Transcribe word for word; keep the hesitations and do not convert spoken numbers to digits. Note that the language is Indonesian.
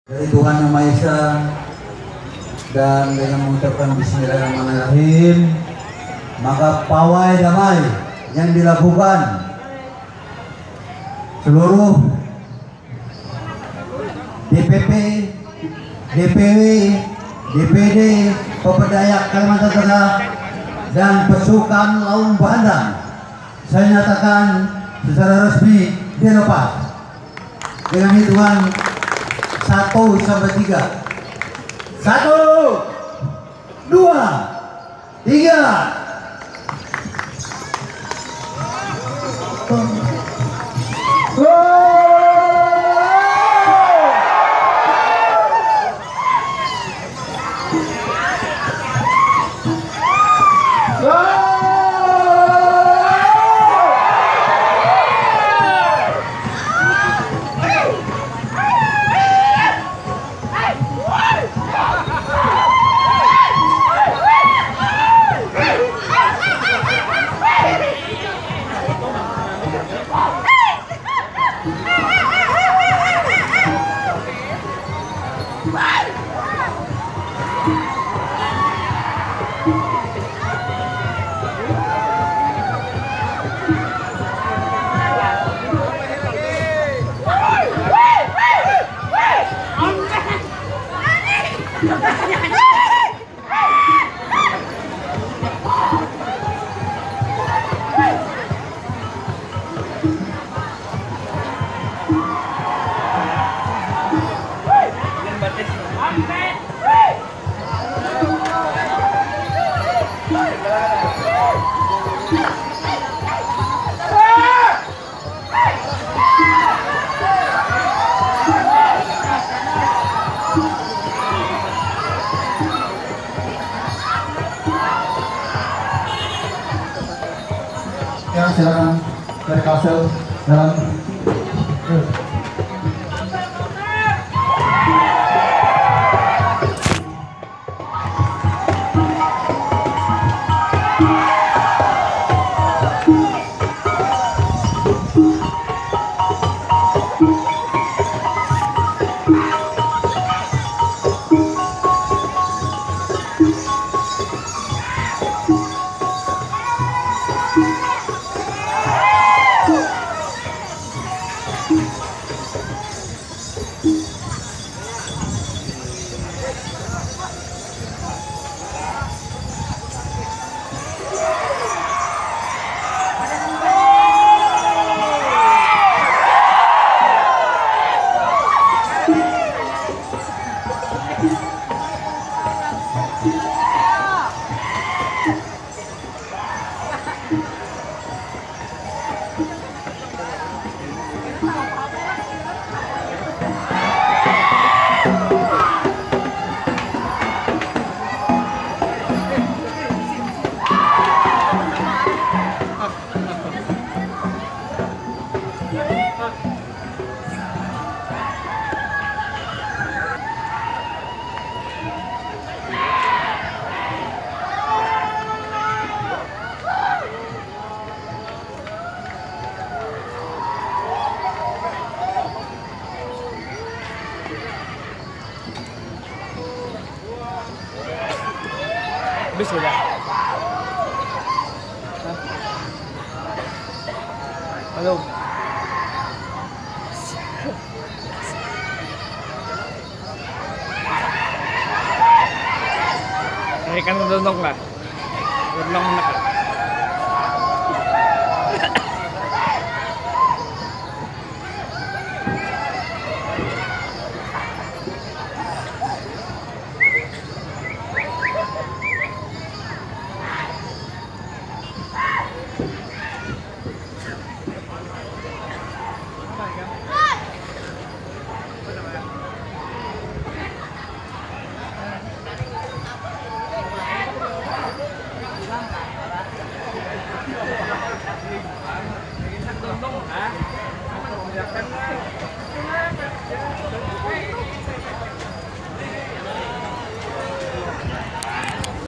Dari Tuhan Yang Maha Esa, dan dengan mengucapkan Bismillahirrahmanirrahim, maka pawai damai yang dilakukan seluruh D P P, D P W, D P D, Pemperdayak Kalimantan Tengah, dan pasukan Laung Bandang, saya nyatakan secara resmi dilepas dengan hitungan satu sampai tiga. Satu, dua, tiga. Ya, silakan dari Kalsel dalam. Habis sudah. Halo. Ini kan dondong lah. Dondong nak.